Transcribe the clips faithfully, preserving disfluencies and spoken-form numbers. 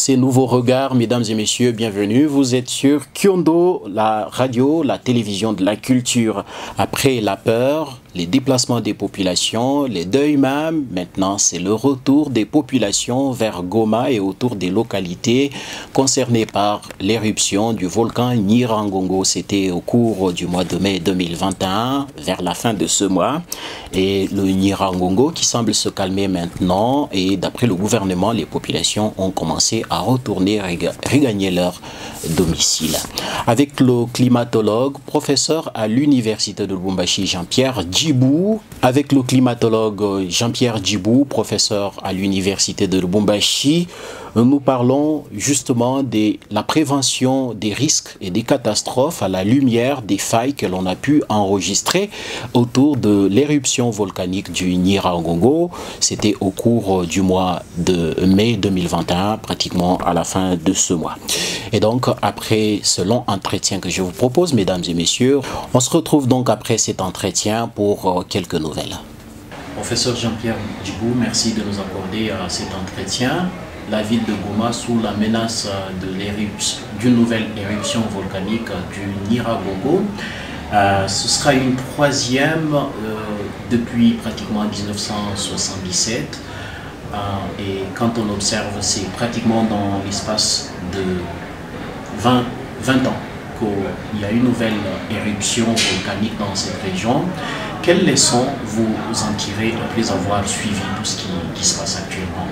ces nouveaux regards, mesdames et messieurs, bienvenue. Vous êtes sur Kyondo, la radio, la télévision de la culture. Après la peur, les déplacements des populations, les deuils même, maintenant c'est le retour des populations vers Goma et autour des localités concernées par l'éruption du volcan Nyiragongo. C'était au cours du mois de mai deux mille vingt et un, vers la fin de ce mois. Et le Nyiragongo qui semble se calmer maintenant, et d'après le gouvernement, les populations ont commencé à retourner, regagner leur domicile. Avec le climatologue, professeur à l'université de Lubumbashi, Jean-Pierre Djibou, avec le climatologue Jean-Pierre Djibou, professeur à l'université de Lubumbashi, nous parlons justement de la prévention des risques et des catastrophes à la lumière des failles que l'on a pu enregistrer autour de l'éruption volcanique du Nyiragongo. C'était au cours du mois de mai deux mille vingt et un, pratiquement à la fin de ce mois. Et donc, après ce long entretien que je vous propose, mesdames et messieurs, on se retrouve donc après cet entretien pour quelques nouvelles. Professeur Jean-Pierre Djibou, merci de nous accorder euh, cet entretien. La ville de Goma sous la menace d'une nouvelle éruption volcanique du Nyiragongo. Euh, ce sera une troisième euh, depuis pratiquement mille neuf cent soixante-dix-sept. Euh, et quand on observe, c'est pratiquement dans l'espace de vingt, vingt ans qu'il y a une nouvelle éruption volcanique dans cette région. Quelles leçons vous en tirez après avoir suivi tout ce qui, qui se passe actuellement?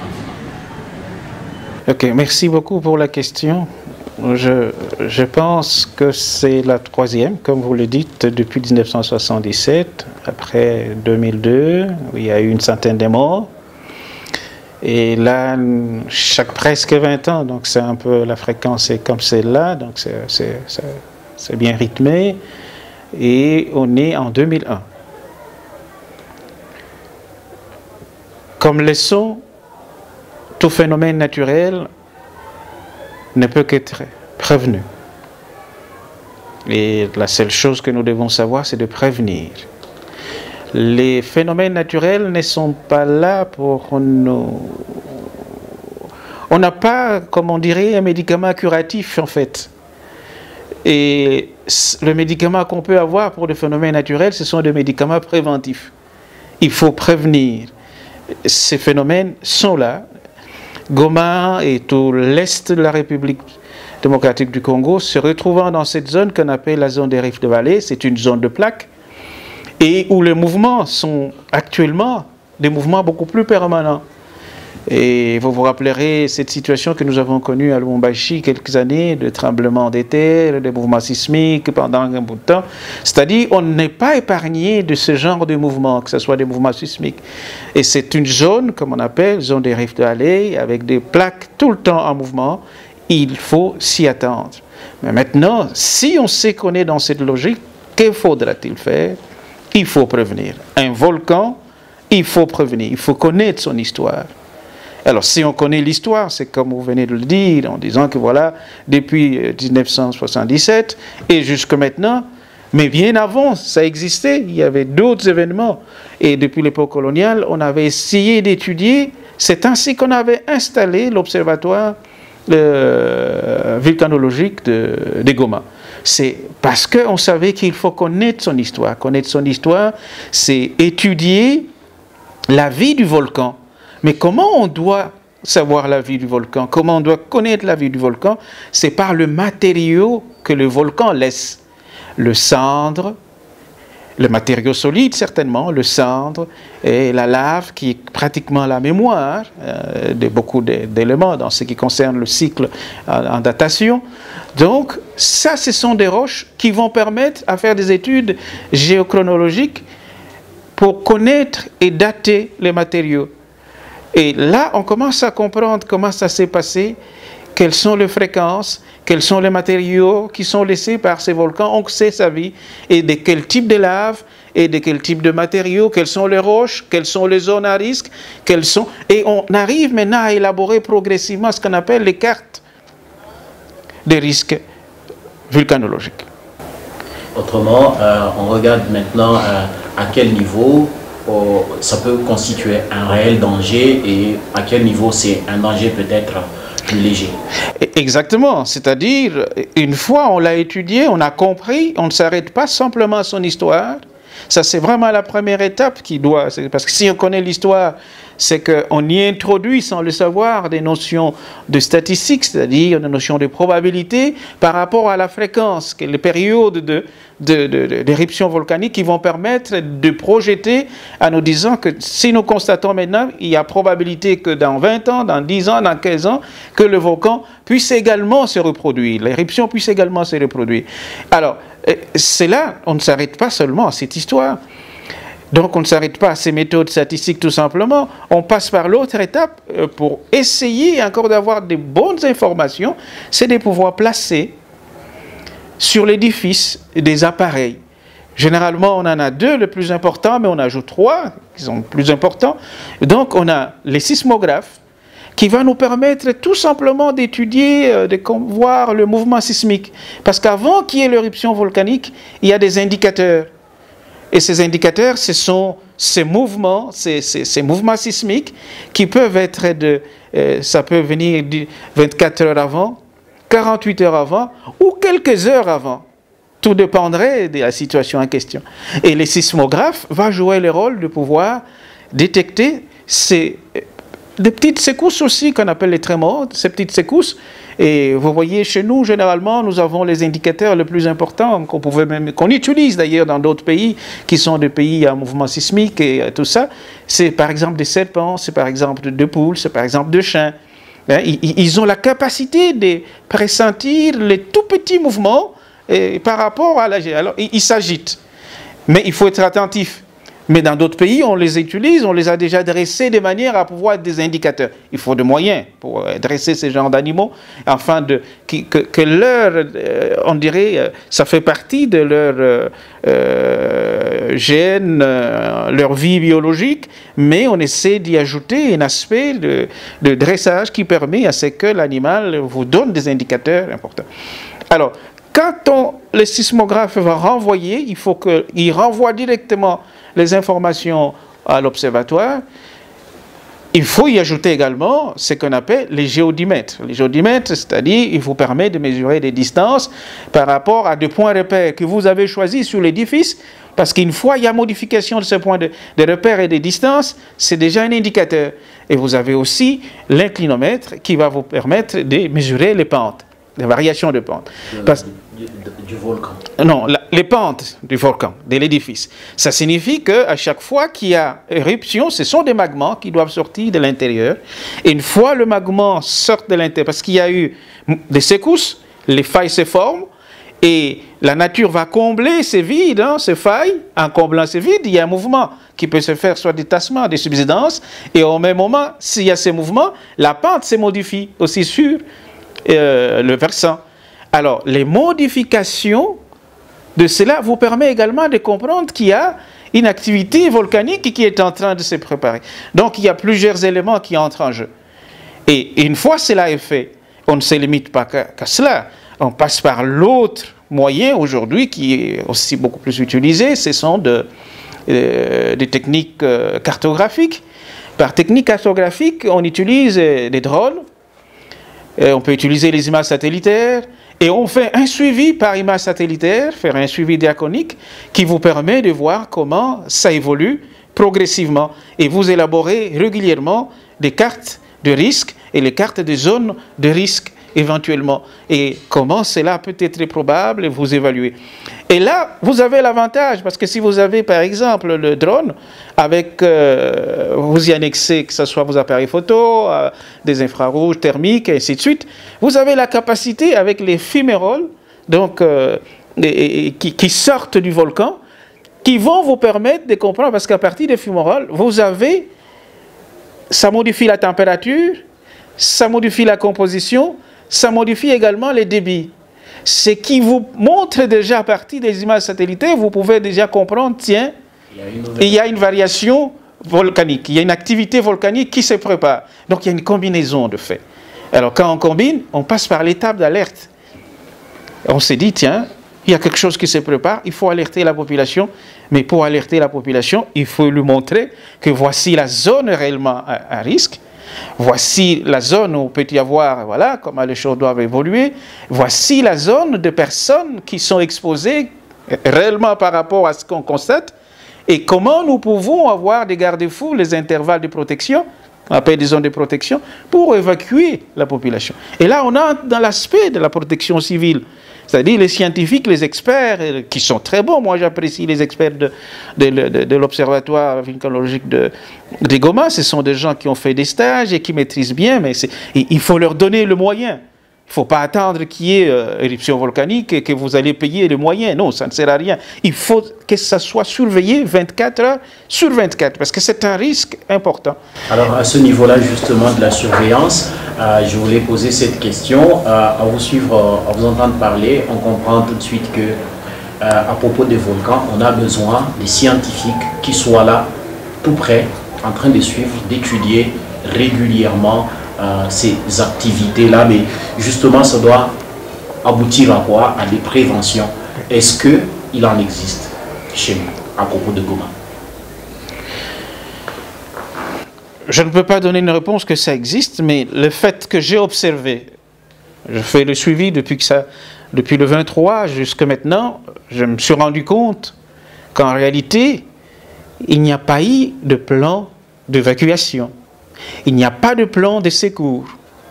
Ok, merci beaucoup pour la question. Je, je pense que c'est la troisième, comme vous le dites, depuis mille neuf cent soixante-dix-sept, après deux mille deux, où il y a eu une centaine de morts. Et là, chaque presque vingt ans, donc c'est un peu, la fréquence est comme celle-là, donc c'est bien rythmé. Et on est en deux mille un. Comme leçon, tout phénomène naturel ne peut qu'être prévenu. Et la seule chose que nous devons savoir, c'est de prévenir. Les phénomènes naturels ne sont pas là pour nous... On n'a pas, comme on dirait, un médicament curatif, en fait. Et le médicament qu'on peut avoir pour des phénomènes naturels, ce sont des médicaments préventifs. Il faut prévenir. Ces phénomènes sont là. Goma et tout l'est de la République démocratique du Congo se retrouvant dans cette zone qu'on appelle la zone des rifts de vallée, c'est une zone de plaques, et où les mouvements sont actuellement des mouvements beaucoup plus permanents. Et vous vous rappellerez cette situation que nous avons connue à Lubumbashi quelques années, de tremblements de terre, de mouvements sismiques pendant un bout de temps. C'est-à-dire on n'est pas épargné de ce genre de mouvements, que ce soit des mouvements sismiques. Et c'est une zone, comme on appelle, zone des rifts de vallée, avec des plaques tout le temps en mouvement. Il faut s'y attendre. Mais maintenant, si on sait qu'on est dans cette logique, que faudra-t-il faire? Il faut prévenir. Un volcan, il faut prévenir. Il faut connaître son histoire. Alors, si on connaît l'histoire, c'est comme vous venez de le dire, en disant que voilà, depuis mille neuf cent soixante-dix-sept et jusque maintenant, mais bien avant, ça existait, il y avait d'autres événements. Et depuis l'époque coloniale, on avait essayé d'étudier, c'est ainsi qu'on avait installé l'observatoire euh, volcanologique de, de Goma. C'est parce qu'on savait qu'il faut connaître son histoire. Connaître son histoire, c'est étudier la vie du volcan. Mais comment on doit savoir la vie du volcan? Comment on doit connaître la vie du volcan? C'est par le matériau que le volcan laisse. Le cendre, le matériau solide certainement, le cendre et la lave qui est pratiquement la mémoire euh, de beaucoup d'éléments dans ce qui concerne le cycle en, en datation. Donc ça, ce sont des roches qui vont permettre à faire des études géochronologiques pour connaître et dater les matériaux. Et là, on commence à comprendre comment ça s'est passé, quelles sont les fréquences, quels sont les matériaux qui sont laissés par ces volcans, on sait sa vie, et de quel type de lave, et de quel type de matériaux, quelles sont les roches, quelles sont les zones à risque, quelles sont... Et on arrive maintenant à élaborer progressivement ce qu'on appelle les cartes des risques volcanologiques. Autrement, euh, on regarde maintenant euh, à quel niveau ça peut constituer un réel danger et à quel niveau c'est un danger peut-être plus léger. Exactement, c'est-à-dire, une fois on l'a étudié, on a compris, on ne s'arrête pas simplement à son histoire. Ça, c'est vraiment la première étape qui doit... Parce que si on connaît l'histoire, c'est qu'on y introduit, sans le savoir, des notions de statistiques, c'est-à-dire des notions de probabilité par rapport à la fréquence, les périodes de, de, de, d'éruptions volcaniques qui vont permettre de projeter en nous disant que si nous constatons maintenant, il y a probabilité que dans vingt ans, dans dix ans, dans quinze ans, que le volcan puisse également se reproduire, l'éruption puisse également se reproduire. Alors, c'est là, on ne s'arrête pas seulement à cette histoire. Donc on ne s'arrête pas à ces méthodes statistiques tout simplement, on passe par l'autre étape pour essayer encore d'avoir de bonnes informations, c'est de pouvoir placer sur l'édifice des appareils. Généralement on en a deux, le plus important, mais on ajoute trois qui sont plus importants. Donc on a les sismographes qui va nous permettre tout simplement d'étudier, de voir le mouvement sismique. Parce qu'avant qu'il y ait l'éruption volcanique, il y a des indicateurs. Et ces indicateurs, ce sont ces mouvements, ces, ces, ces mouvements sismiques qui peuvent être de, euh, ça peut venir vingt-quatre heures avant, quarante-huit heures avant ou quelques heures avant. Tout dépendrait de la situation en question. Et les sismographes vont jouer le rôle de pouvoir détecter ces, des petites secousses aussi qu'on appelle les trémors, ces petites secousses. Et vous voyez, chez nous, généralement, nous avons les indicateurs les plus importants qu'on pouvait même, qu'on utilise d'ailleurs dans d'autres pays, qui sont des pays à mouvement sismique et tout ça. C'est par exemple des serpents, c'est par exemple de poules, c'est par exemple de chiens. Hein, ils, ils ont la capacité de pressentir les tout petits mouvements et, par rapport à la... Alors, ils ils s'agitent. Mais il faut être attentif. Mais dans d'autres pays, on les utilise, on les a déjà dressés de manière à pouvoir être des indicateurs. Il faut des moyens pour dresser ces genres d'animaux, afin de, que, que, que leur, euh, on dirait, euh, ça fait partie de leur euh, euh, gène, euh, leur vie biologique, mais on essaie d'y ajouter un aspect de, de dressage qui permet à ce que l'animal vous donne des indicateurs importants. Alors, quand on, le sismographe va renvoyer, il faut qu'il renvoie directement les informations à l'observatoire. Il faut y ajouter également ce qu'on appelle les géodimètres. Les géodimètres, c'est-à-dire, il vous permet de mesurer des distances par rapport à des points repères que vous avez choisis sur l'édifice, parce qu'une fois il y a modification de ce point de, de repères et de distances, c'est déjà un indicateur. Et vous avez aussi l'inclinomètre qui va vous permettre de mesurer les pentes, les variations de pente. Parce, du, du volcan. Non, la, les pentes du volcan, de l'édifice. Ça signifie qu'à chaque fois qu'il y a éruption, ce sont des magmas qui doivent sortir de l'intérieur. Et une fois le magma sort de l'intérieur, parce qu'il y a eu des secousses, les failles se forment, et la nature va combler ces vides, hein, ces failles. En comblant ces vides, il y a un mouvement qui peut se faire, soit des tassements, des subsidences, et au même moment, s'il y a ces mouvements, la pente se modifie aussi sur euh, le versant. Alors, les modifications de cela vous permettent également de comprendre qu'il y a une activité volcanique qui est en train de se préparer. Donc, il y a plusieurs éléments qui entrent en jeu. Et une fois cela est fait, on ne se limite pas qu'à cela. On passe par l'autre moyen aujourd'hui qui est aussi beaucoup plus utilisé, ce sont de, euh, des techniques euh, cartographiques. Par technique cartographique, on utilise euh, des drones, euh, on peut utiliser les images satellitaires, et on fait un suivi par image satellitaire, faire un suivi diachronique qui vous permet de voir comment ça évolue progressivement. Et vous élaborez régulièrement des cartes de risque et les cartes des zones de risque éventuellement. Et comment cela peut être probable, vous évaluez. Et là, vous avez l'avantage, parce que si vous avez par exemple le drone, avec, euh, vous y annexez que ce soit vos appareils photo, euh, des infrarouges thermiques, et ainsi de suite, vous avez la capacité avec les fumerolles, donc, euh, et, et, qui, qui sortent du volcan, qui vont vous permettre de comprendre, parce qu'à partir des fumerolles, vous avez, ça modifie la température, ça modifie la composition, ça modifie également les débits. Ce qui vous montre déjà à partir des images satellitaires, vous pouvez déjà comprendre, tiens, il y a une, il y a une variation volcanique, il y a une activité volcanique qui se prépare. Donc il y a une combinaison de faits. Alors quand on combine, on passe par l'étape d'alerte. On s'est dit, tiens, il y a quelque chose qui se prépare, il faut alerter la population. Mais pour alerter la population, il faut lui montrer que voici la zone réellement à, à risque. Voici la zone où peut y avoir, voilà, comment les choses doivent évoluer. Voici la zone de personnes qui sont exposées réellement par rapport à ce qu'on constate. Et comment nous pouvons avoir des garde-fous, les intervalles de protection, on appelle des zones de protection, pour évacuer la population. Et là, on a dans l'aspect de la protection civile, c'est-à-dire les scientifiques, les experts, qui sont très bons. Moi, j'apprécie les experts de, de, de, de l'Observatoire volcanologique de, de Goma. Ce sont des gens qui ont fait des stages et qui maîtrisent bien, mais il faut leur donner le moyen. Il ne faut pas attendre qu'il y ait euh, éruption volcanique et que vous allez payer les moyens. Non, ça ne sert à rien. Il faut que ça soit surveillé vingt-quatre heures sur vingt-quatre, parce que c'est un risque important. Alors, à ce niveau-là, justement, de la surveillance, euh, je voulais poser cette question. Euh, à vous suivre, euh, à vous entendre parler, on comprend tout de suite que, euh, à propos des volcans, on a besoin des scientifiques qui soient là, tout près, en train de suivre, d'étudier régulièrement Euh, ces activités-là, mais justement, ça doit aboutir à quoi? À des préventions. Est-ce qu'il en existe chez nous, à propos de Goma? Je ne peux pas donner une réponse que ça existe, mais le fait que j'ai observé, je fais le suivi depuis, que ça, depuis le vingt-trois jusqu'à maintenant, je me suis rendu compte qu'en réalité, il n'y a pas eu de plan d'évacuation. Il n'y a pas de plan de secours.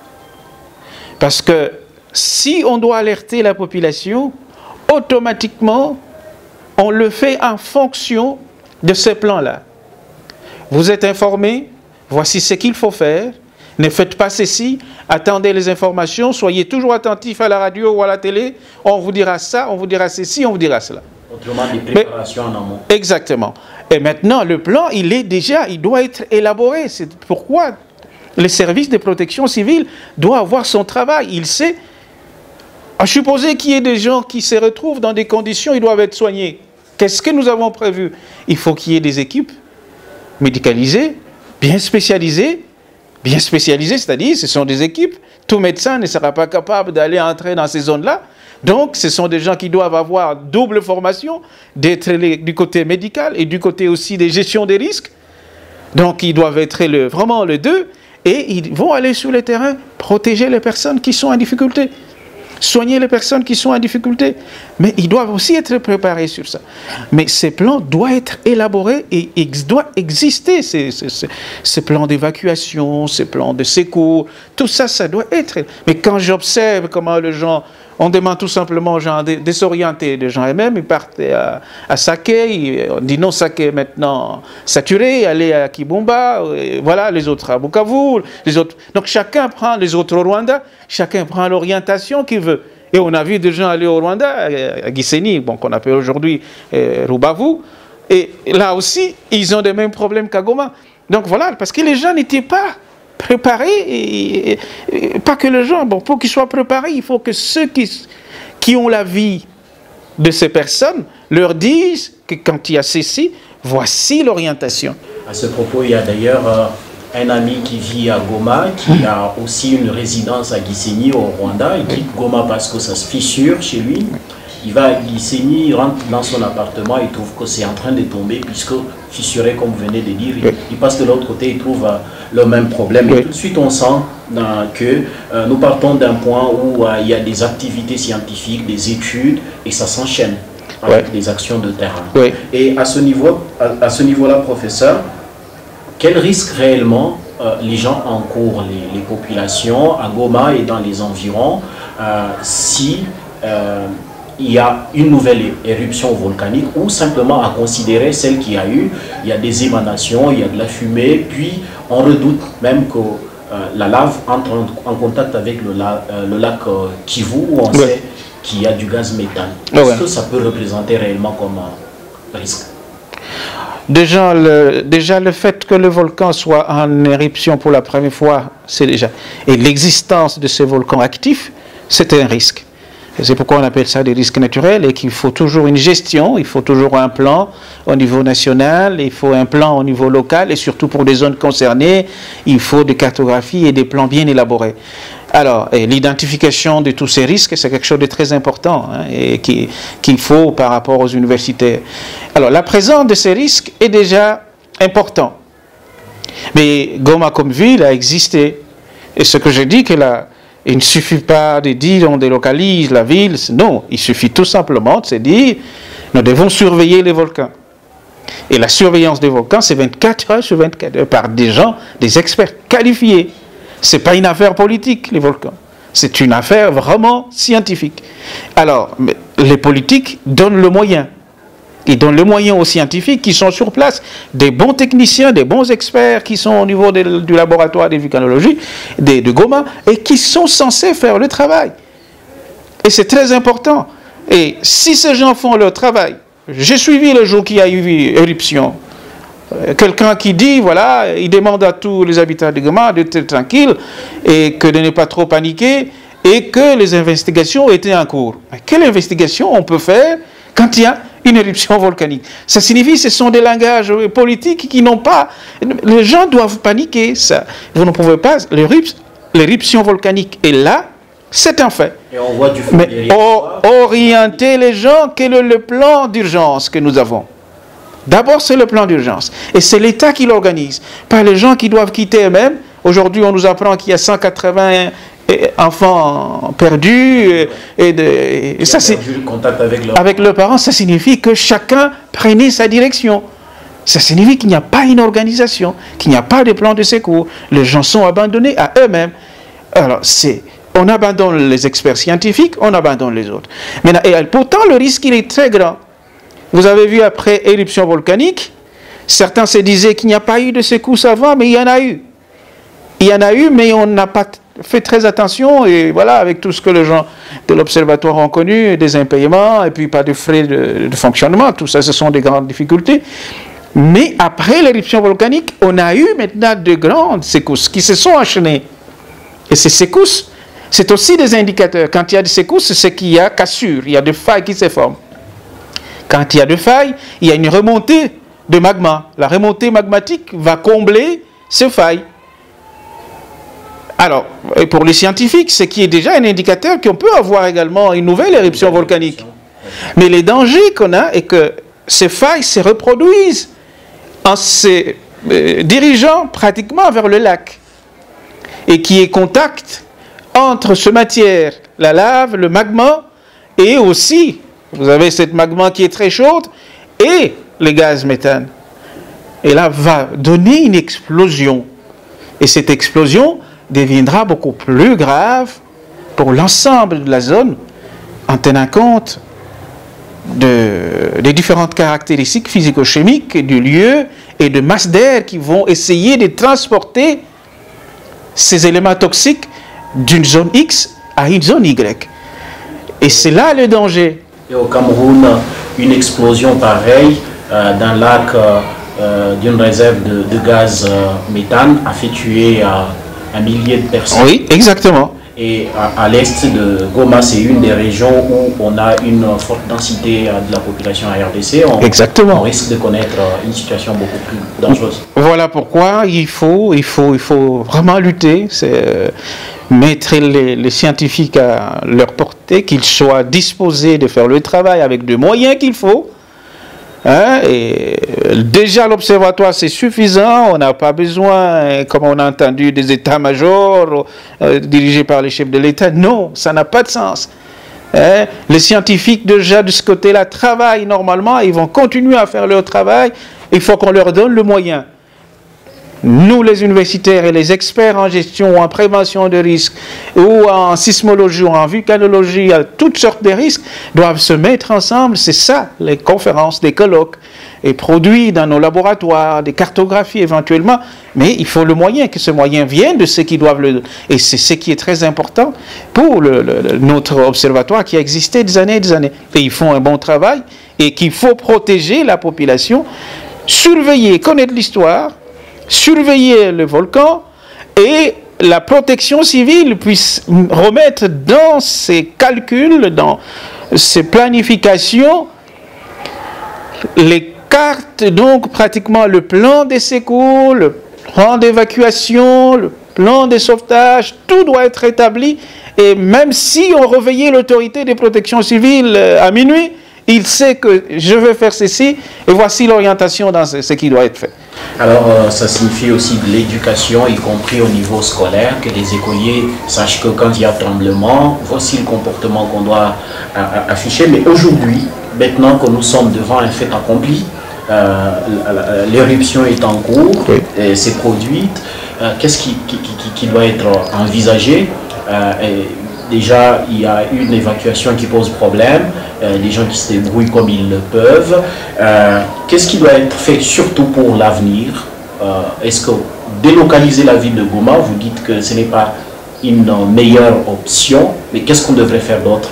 Parce que si on doit alerter la population, automatiquement, on le fait en fonction de ce plan-là. Vous êtes informés, voici ce qu'il faut faire, ne faites pas ceci, attendez les informations, soyez toujours attentifs à la radio ou à la télé, on vous dira ça, on vous dira ceci, on vous dira cela. Autrement, des préparations en amont. Exactement. Et maintenant, le plan, il est déjà, il doit être élaboré. C'est pourquoi le service de protection civile doit avoir son travail. Il sait, à supposer qu'il y ait des gens qui se retrouvent dans des conditions, ils doivent être soignés. Qu'est-ce que nous avons prévu? Il faut qu'il y ait des équipes médicalisées, bien spécialisées, bien spécialisées, c'est-à-dire ce sont des équipes. Tout médecin ne sera pas capable d'aller entrer dans ces zones-là. Donc, ce sont des gens qui doivent avoir double formation, d'être du côté médical et du côté aussi des gestions des risques. Donc, ils doivent être le, vraiment les deux et ils vont aller sur le terrain protéger les personnes qui sont en difficulté, soigner les personnes qui sont en difficulté. Mais ils doivent aussi être préparés sur ça. Mais ces plans doivent être élaborés et il doit exister, ces, ces, ces, ces plans d'évacuation, ces plans de secours, tout ça, ça doit être. Mais quand j'observe comment les gens... On demande tout simplement aux gens de, de s'orienter. Les gens eux-mêmes, ils partent à, à Saké, on dit non, Saké maintenant saturé, allez à Kibumba, et voilà, les autres à Bukavu, les autres. Donc chacun prend, les autres au Rwanda, chacun prend l'orientation qu'il veut. Et on a vu des gens aller au Rwanda, à Gisenyi, bon, qu'on appelle aujourd'hui euh, Rubavu, et là aussi, ils ont les mêmes problèmes qu'à Goma. Donc voilà, parce que les gens n'étaient pas préparés, et, et, et pas que les gens, bon, pour qu'ils soient préparés, il faut que ceux qui, qui ont la vie de ces personnes leur disent que quand il y a ceci, voici l'orientation. À ce propos, il y a d'ailleurs euh, un ami qui vit à Goma, qui a aussi une résidence à Gisenyi au Rwanda. Il quitte Goma parce que ça se fissure chez lui. Il va à Gisenyi, il rentre dans son appartement, il trouve que c'est en train de tomber puisque fissuré, comme vous venez de dire. Il, il passe de l'autre côté, il trouve euh, le même problème. Et tout de suite, on sent euh, que euh, nous partons d'un point où euh, il y a des activités scientifiques, des études, et ça s'enchaîne avec ouais. des actions de terrain. Ouais. Et à ce niveau, à, à ce niveau-là, professeur, quel risque réellement euh, les gens encourent, les, les populations à Goma et dans les environs, euh, si euh, il y a une nouvelle éruption volcanique ou simplement à considérer celle qu'il y a eu, il y a des émanations, il y a de la fumée, puis on redoute même que euh, la lave entre en, en contact avec le, la, euh, le lac euh, Kivu où on ouais. sait qu'il y a du gaz méthane. Est-ce ouais. que ça peut représenter réellement comme un risque? Déjà le, déjà, le fait que le volcan soit en éruption pour la première fois, c'est déjà... Et l'existence de ce volcan actif, c'est un risque. C'est pourquoi on appelle ça des risques naturels et qu'il faut toujours une gestion, il faut toujours un plan au niveau national, il faut un plan au niveau local et surtout pour les zones concernées, il faut des cartographies et des plans bien élaborés. Alors, l'identification de tous ces risques, c'est quelque chose de très important hein, et qu'il qu'il faut par rapport aux universitaires. Alors, la présence de ces risques est déjà importante. Mais Goma comme ville a existé. Et ce que je dis, que là, il ne suffit pas de dire on délocalise la ville. Non, il suffit tout simplement de se dire nous devons surveiller les volcans. Et la surveillance des volcans, c'est vingt-quatre heures sur vingt-quatre heures par des gens, des experts qualifiés. Ce n'est pas une affaire politique, les volcans. C'est une affaire vraiment scientifique. Alors, les politiques donnent le moyen. Ils donnent le moyen aux scientifiques qui sont sur place, des bons techniciens, des bons experts qui sont au niveau de, du laboratoire de vulcanologie de, de Goma et qui sont censés faire le travail. Et c'est très important. Et si ces gens font leur travail, j'ai suivi le jour qu'il y a eu éruption. Quelqu'un qui dit, voilà, il demande à tous les habitants de Goma d'être tranquilles et que de ne pas trop paniquer et que les investigations étaient en cours. Mais quelle investigation on peut faire quand il y a une éruption volcanique? Ça signifie que ce sont des langages politiques qui n'ont pas... Les gens doivent paniquer. Ça. Vous ne pouvez pas... L'éruption volcanique est là, c'est un fait. Et on voit du feu. Mais orienter les gens, quel est le plan d'urgence que nous avons? D'abord, c'est le plan d'urgence. Et c'est l'État qui l'organise. Pas les gens qui doivent quitter eux-mêmes. Aujourd'hui, on nous apprend qu'il y a cent quatre-vingts enfants perdus. Et, de, et ça, c'est le contact avec leurs avec leurs parents. Ça signifie que chacun prenait sa direction. Ça signifie qu'il n'y a pas une organisation, qu'il n'y a pas de plan de secours. Les gens sont abandonnés à eux-mêmes. Alors, c'est... On abandonne les experts scientifiques, on abandonne les autres. Maintenant, et pourtant, le risque, il est très grand. Vous avez vu après éruption volcanique, certains se disaient qu'il n'y a pas eu de secousses avant, mais il y en a eu. Il y en a eu, mais on n'a pas fait très attention, et voilà, avec tout ce que les gens de l'Observatoire ont connu, des impayements, et puis pas de frais de, de fonctionnement, tout ça, ce sont des grandes difficultés. Mais après l'éruption volcanique, on a eu maintenant de grandes secousses qui se sont enchaînées. Et ces secousses, c'est aussi des indicateurs. Quand il y a des secousses, c'est qu'il y a cassure, il y a des failles qui se forment. Quand il y a des failles, il y a une remontée de magma. La remontée magmatique va combler ces failles. Alors, et pour les scientifiques, ce qui est déjà un indicateur qu'on peut avoir également une nouvelle éruption volcanique. Mais les dangers qu'on a est que ces failles se reproduisent en se euh, dirigeant pratiquement vers le lac. Et qui est contact entre ce matière, la lave, le magma, et aussi, vous avez cette magma qui est très chaude, et le gaz méthane. Et là, va donner une explosion. Et cette explosion deviendra beaucoup plus grave pour l'ensemble de la zone, en tenant compte de, des différentes caractéristiques physico-chimiques du lieu et de masses d'air qui vont essayer de transporter ces éléments toxiques d'une zone X à une zone Y. Et c'est là le danger. Et au Cameroun, une explosion pareille euh, d'un lac, euh, euh, d'une réserve de, de gaz euh, méthane a fait tuer euh, un millier de personnes. Oui, exactement. Et à, à l'est de Goma, c'est une des régions où on a une forte densité de la population à R D C. On, Exactement. On risque de connaître une situation beaucoup plus dangereuse. Voilà pourquoi il faut, il faut, il faut vraiment lutter, c'est euh, mettre les, les scientifiques à leur portée, qu'ils soient disposés de faire le travail avec des moyens qu'il faut. Hein, et déjà l'observatoire c'est suffisant, on n'a pas besoin, comme on a entendu, des états-majors euh, dirigés par les chefs de l'État. Non, ça n'a pas de sens. Hein, les scientifiques déjà de ce côté-là travaillent normalement, ils vont continuer à faire leur travail, il faut qu'on leur donne le moyen. Nous, les universitaires et les experts en gestion ou en prévention de risques, ou en sismologie ou en vulcanologie, toutes sortes de risques, doivent se mettre ensemble. C'est ça, les conférences, des colloques, et produits dans nos laboratoires, des cartographies éventuellement. Mais il faut le moyen, que ce moyen vienne de ceux qui doivent le... Et c'est ce qui est très important pour le, le, notre observatoire qui a existé des années et des années. Et ils font un bon travail, et qu'il faut protéger la population, surveiller, connaître l'histoire, surveiller le volcan, et la protection civile puisse remettre dans ses calculs, dans ses planifications, les cartes, donc pratiquement le plan des secours, le plan d'évacuation, le plan de sauvetage, tout doit être établi. Et même si on réveillait l'autorité de protection civile à minuit, il sait que je vais faire ceci, et voici l'orientation dans ce qui doit être fait. Alors, euh, ça signifie aussi de l'éducation, y compris au niveau scolaire, que les écoliers sachent que quand il y a tremblement, voici le comportement qu'on doit euh, afficher. Mais aujourd'hui, maintenant que nous sommes devant un fait accompli, euh, l'éruption est en cours, oui. C'est produite, euh, qu'est-ce qui, qui, qui, qui doit être envisagé? euh, et Déjà, il y a une évacuation qui pose problème, euh, des gens qui se débrouillent comme ils le peuvent. Euh, Qu'est-ce qui doit être fait surtout pour l'avenir? euh, Est-ce que délocaliser la ville de Goma, vous dites que ce n'est pas une meilleure option, mais qu'est-ce qu'on devrait faire d'autre?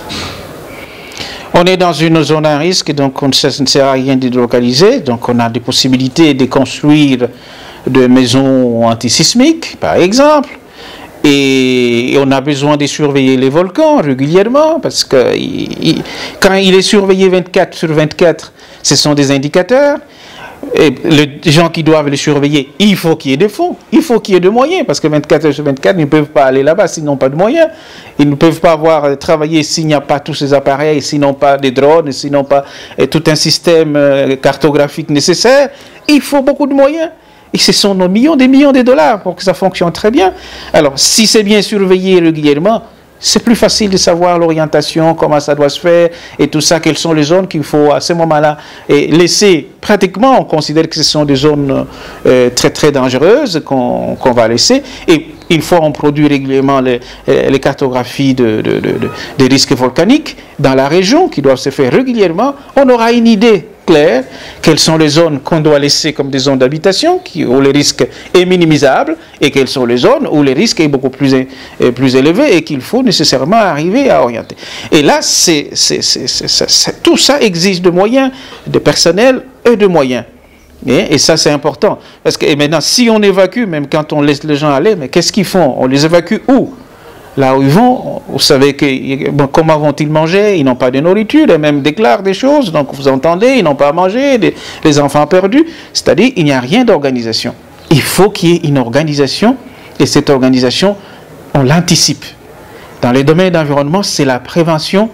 On est dans une zone à risque, donc on, ça ne sert à rien de délocaliser. Donc on a des possibilités de construire des maisons antisismiques, par exemple. Et on a besoin de surveiller les volcans régulièrement, parce que il, quand il est surveillé vingt-quatre sur vingt-quatre, ce sont des indicateurs. Et les gens qui doivent les surveiller, il faut qu'il y ait des fonds, il faut qu'il y ait des moyens, parce que vingt-quatre heures sur vingt-quatre, ils ne peuvent pas aller là-bas s'ils n'ont pas de moyens. Ils ne peuvent pas avoir travaillé s'il n'y a pas tous ces appareils, s'ils n'ont pas des drones, s'ils n'ont pas tout un système cartographique nécessaire. Il faut beaucoup de moyens. Et ce sont nos millions, des millions de dollars pour que ça fonctionne très bien. Alors, si c'est bien surveillé régulièrement, c'est plus facile de savoir l'orientation, comment ça doit se faire, et tout ça, quelles sont les zones qu'il faut à ce moment-là laisser. Pratiquement, on considère que ce sont des zones euh, très très dangereuses qu'on qu'on va laisser. Et une fois on produit régulièrement les, les cartographies de, de, de, de, des risques volcaniques dans la région, qui doivent se faire régulièrement, on aura une idée claire, quelles sont les zones qu'on doit laisser comme des zones d'habitation, où le risque est minimisable, et quelles sont les zones où le risque est beaucoup plus, est plus élevé et qu'il faut nécessairement arriver à orienter. Et là, c'est, c'est, c'est, c'est, c'est, tout ça exige de moyens, de personnel et de moyens. Et, et ça, c'est important. Parce que et maintenant, si on évacue, même quand on laisse les gens aller, mais qu'est-ce qu'ils font? On les évacue où? Là où ils vont, vous savez que, bon, comment vont-ils manger? Ils n'ont pas de nourriture, et même déclarent des choses, donc vous entendez, ils n'ont pas à manger, des, les enfants perdus, c'est-à-dire il n'y a rien d'organisation. Il faut qu'il y ait une organisation, et cette organisation, on l'anticipe. Dans les domaines d'environnement, c'est la prévention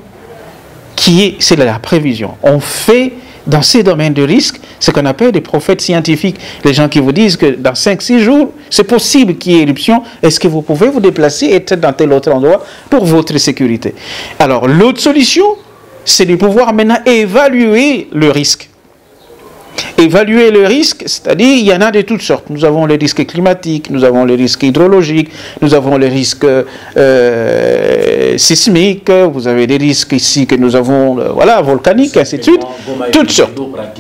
qui est, c'est la prévision. On fait dans ces domaines de risque ce qu'on appelle des prophètes scientifiques. Les gens qui vous disent que dans cinq six jours, c'est possible qu'il y ait éruption. Est-ce que vous pouvez vous déplacer et être dans tel autre endroit pour votre sécurité? Alors, l'autre solution, c'est de pouvoir maintenant évaluer le risque. Évaluer le risque, c'est-à-dire il y en a de toutes sortes. Nous avons les risques climatiques, nous avons les risques hydrologiques, nous avons les risques euh, sismiques, vous avez des risques ici que nous avons, euh, voilà, volcaniques, ainsi de suite, toutes sortes.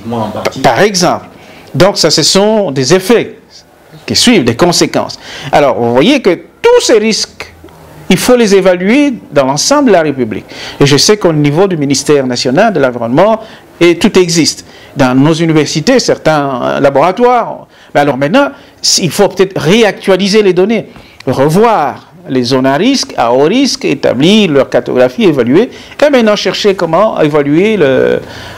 Par exemple. Donc ça, ce sont des effets qui suivent, des conséquences. Alors, vous voyez que tous ces risques, il faut les évaluer dans l'ensemble de la République. Et je sais qu'au niveau du ministère national de l'Environnement, et tout existe. Dans nos universités, certains laboratoires. Mais alors maintenant, il faut peut-être réactualiser les données, revoir les zones à risque, à haut risque, établir leur cartographie, évaluer, et maintenant chercher comment évaluer, le,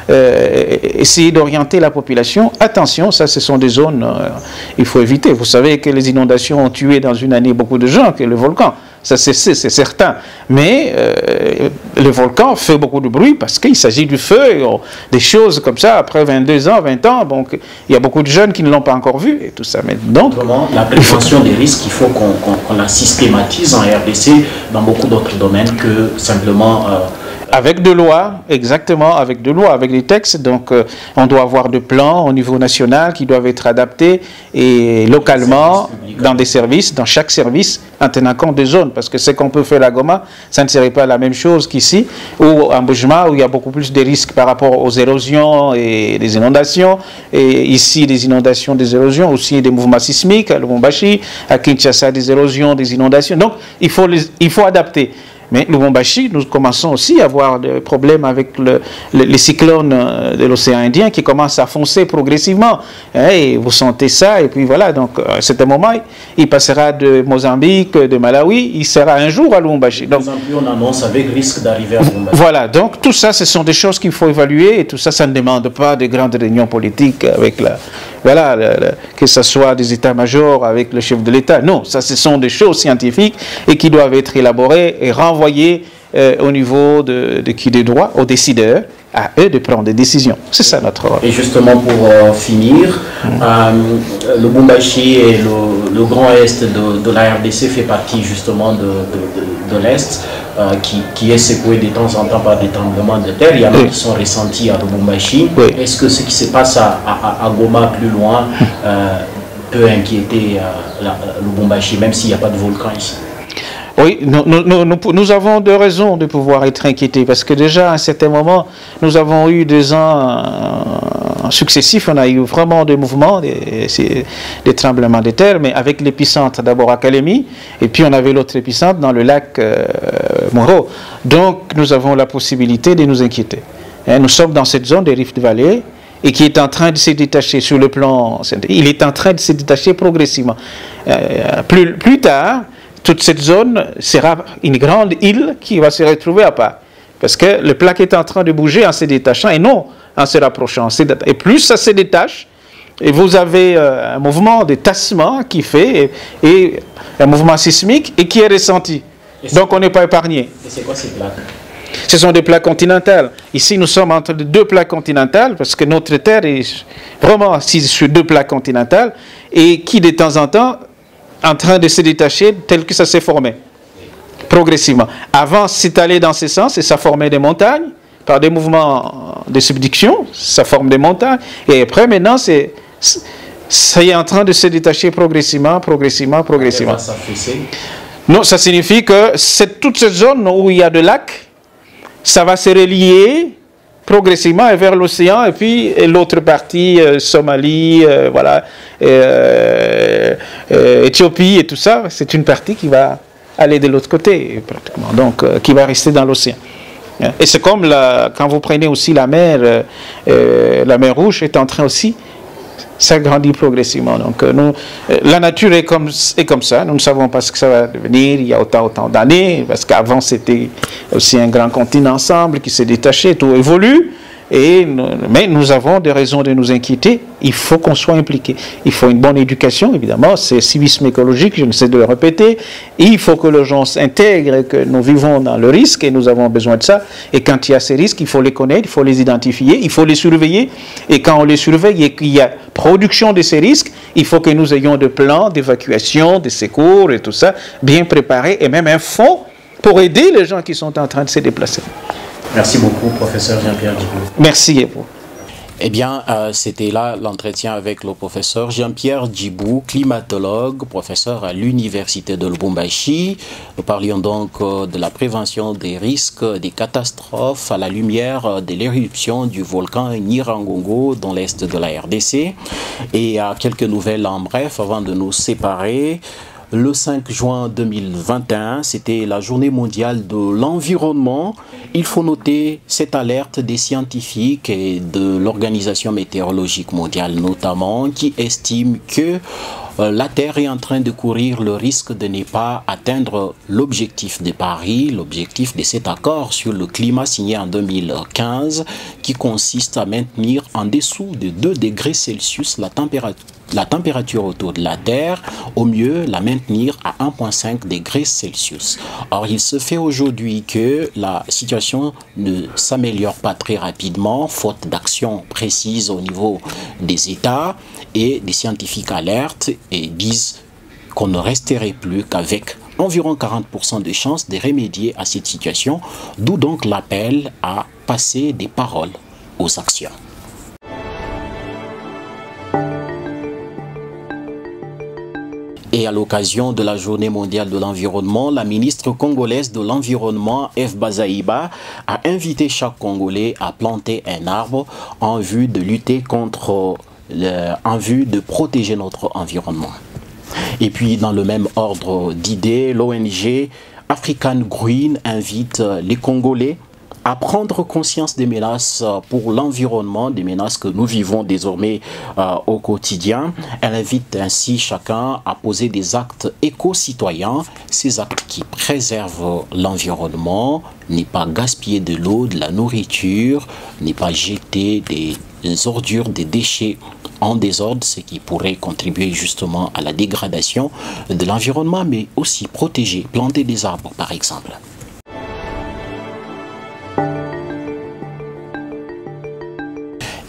euh, essayer d'orienter la population. Attention, ça ce sont des zones, euh, il faut éviter. Vous savez que les inondations ont tué dans une année beaucoup de gens, que le volcan. Ça, c'est certain. Mais euh, le volcan fait beaucoup de bruit parce qu'il s'agit du feu, des choses comme ça, après vingt-deux ans, vingt ans. Donc, il y a beaucoup de jeunes qui ne l'ont pas encore vu et tout ça. Mais donc, Comment, la prévention des risques, il faut qu'on qu'on, qu'on la systématise en R D C dans beaucoup d'autres domaines que simplement... Euh, Avec de lois, exactement, avec de lois, avec des textes. Donc, euh, on doit avoir des plans au niveau national qui doivent être adaptés et localement dans des services, dans chaque service, en tenant compte des zones. Parce que ce qu'on peut faire à Goma, ça ne serait pas la même chose qu'ici, ou à Mbujima, où il y a beaucoup plus de risques par rapport aux érosions et des inondations. Et ici, des inondations, des érosions, aussi des mouvements sismiques, à Lubumbashi, à Kinshasa, des érosions, des inondations. Donc, il faut, les, il faut adapter. Mais Lubumbashi, nous commençons aussi à avoir des problèmes avec le, le, les cyclones de l'océan Indien qui commencent à foncer progressivement. Et vous sentez ça, et puis voilà. Donc, à certain moment, il passera de Mozambique, de Malawi, il sera un jour à Lubumbashi. Donc, on annonce avec risque d'arriver à Lubumbashi. Voilà. Donc, tout ça, ce sont des choses qu'il faut évaluer, et tout ça, ça ne demande pas de grandes réunions politiques avec la. Voilà, le, le, que ce soit des états-majors avec le chef de l'État. Non, ça, ce sont des choses scientifiques et qui doivent être élaborées et renvoyées euh, au niveau de, de qui des droits, aux décideurs, à eux de prendre des décisions. C'est ça notre rôle. Et justement, pour euh, finir, mmh. euh, le Lubumbashi et le, le Grand Est de, de la R D C fait partie justement de, de, de, de l'Est, euh, qui, qui est secoué de temps en temps par des tremblements de terre. Il y en a oui. qui sont ressentis à Lubumbashi. Oui. Est-ce que ce qui se passe à, à, à Goma plus loin euh, peut inquiéter euh, la, Lubumbashi, même s'il n'y a pas de volcan ici? Oui, nous, nous, nous, nous avons deux raisons de pouvoir être inquiétés, parce que déjà à un certain moment, nous avons eu des ans euh, successifs, on a eu vraiment des mouvements, des, des tremblements de terre, mais avec l'épicentre d'abord à Kalemi, et puis on avait l'autre épicentre dans le lac euh, Moro. Donc nous avons la possibilité de nous inquiéter. Hein, nous sommes dans cette zone des Rift Valley, et qui est en train de se détacher sur le plan, il est en train de se détacher progressivement. Euh, plus, plus tard, toute cette zone sera une grande île qui va se retrouver à part. Parce que le plaque est en train de bouger en se détachant et non en se rapprochant. Et plus ça se détache, et vous avez un mouvement de tassement qui fait, et, et un mouvement sismique et qui est ressenti. Donc on n'est pas épargné. Et c'est quoi ces plaques? Ce sont des plaques continentales. Ici, nous sommes entre deux plaques continentales parce que notre Terre est vraiment assise sur deux plaques continentales et qui, de temps en temps, en train de se détacher tel que ça s'est formé, progressivement. Avant, c'est allé dans ce sens et ça formait des montagnes, par des mouvements de subduction, ça forme des montagnes, et après, maintenant, c'est, ça est en train de se détacher progressivement, progressivement, progressivement. Ça non, ça signifie que c'est toute cette zone où il y a de lacs, ça va se relier progressivement vers l'océan, et puis l'autre partie, euh, Somalie, euh, voilà, euh, euh, Éthiopie et tout ça, c'est une partie qui va aller de l'autre côté, pratiquement, donc euh, qui va rester dans l'océan. Et c'est comme la, quand vous prenez aussi la mer, euh, euh, la mer Rouge est en train aussi s'agrandir progressivement. Donc euh, nous, euh, la nature est comme, est comme ça, nous ne savons pas ce que ça va devenir il y a autant, autant d'années, parce qu'avant c'était aussi un grand continent ensemble qui s'est détaché, tout évolue, et nous, mais nous avons des raisons de nous inquiéter, il faut qu'on soit impliqué. Il faut une bonne éducation, évidemment, c'est civisme écologique, je ne sais de le répéter, il faut que les gens s'intègrent, que nous vivons dans le risque, et nous avons besoin de ça, et quand il y a ces risques, il faut les connaître, il faut les identifier, il faut les surveiller, et quand on les surveille et qu'il y a production de ces risques, il faut que nous ayons des plans d'évacuation, de secours et tout ça, bien préparés, et même un fonds pour aider les gens qui sont en train de se déplacer. Merci beaucoup, professeur Jean-Pierre Djibou. Merci à vous. Eh bien, euh, c'était là l'entretien avec le professeur Jean-Pierre Djibou, climatologue, professeur à l'université de Lubumbashi. Nous parlions donc euh, de la prévention des risques, des catastrophes à la lumière euh, de l'éruption du volcan Nyiragongo dans l'est de la R D C. Et à euh, quelques nouvelles en bref avant de nous séparer. Le cinq juin deux mille vingt et un, c'était la journée mondiale de l'environnement. Il faut noter cette alerte des scientifiques et de l'Organisation météorologique mondiale notamment, qui estiment que euh, la Terre est en train de courir le risque de ne pas atteindre l'objectif de Paris, l'objectif de cet accord sur le climat signé en deux mille quinze, qui consiste à maintenir en dessous de deux degrés Celsius la température la température autour de la Terre, au mieux la maintenir à un virgule cinq degrés Celsius. Or, il se fait aujourd'hui que la situation ne s'améliore pas très rapidement, faute d'action précise au niveau des États, et des scientifiques alertent et disent qu'on ne resterait plus qu'avec environ quarante pour cent de chances de remédier à cette situation, d'où donc l'appel à passer des paroles aux actions. Et à l'occasion de la Journée mondiale de l'environnement, la ministre congolaise de l'Environnement, F. Bazaïba, a invité chaque Congolais à planter un arbre en vue de lutter contre, le, en vue de protéger notre environnement. Et puis, dans le même ordre d'idées, l'O N G African Green invite les Congolais à prendre conscience des menaces pour l'environnement, des menaces que nous vivons désormais euh, au quotidien. Elle invite ainsi chacun à poser des actes éco-citoyens, ces actes qui préservent l'environnement, ne pas gaspiller de l'eau, de la nourriture, ne pas jeter des ordures, des déchets en désordre, ce qui pourrait contribuer justement à la dégradation de l'environnement, mais aussi protéger, planter des arbres par exemple.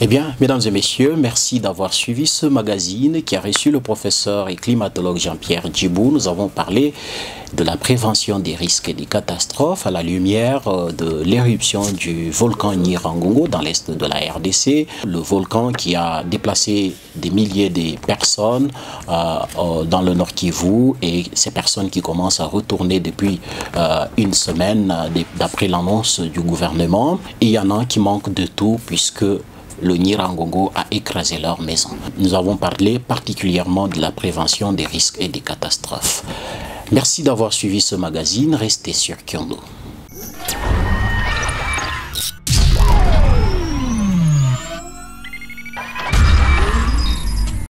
Eh bien, mesdames et messieurs, merci d'avoir suivi ce magazine qui a reçu le professeur et climatologue Jean-Pierre Djibou. Nous avons parlé de la prévention des risques et des catastrophes à la lumière de l'éruption du volcan Nyiragongo dans l'est de la R D C. Le volcan qui a déplacé des milliers de personnes euh, dans le Nord Kivu, et ces personnes qui commencent à retourner depuis euh, une semaine d'après l'annonce du gouvernement. Et il y en a qui manquent de tout puisque le Nyiragongo a écrasé leur maison. Nous avons parlé particulièrement de la prévention des risques et des catastrophes. Merci d'avoir suivi ce magazine. Restez sur Kyondo.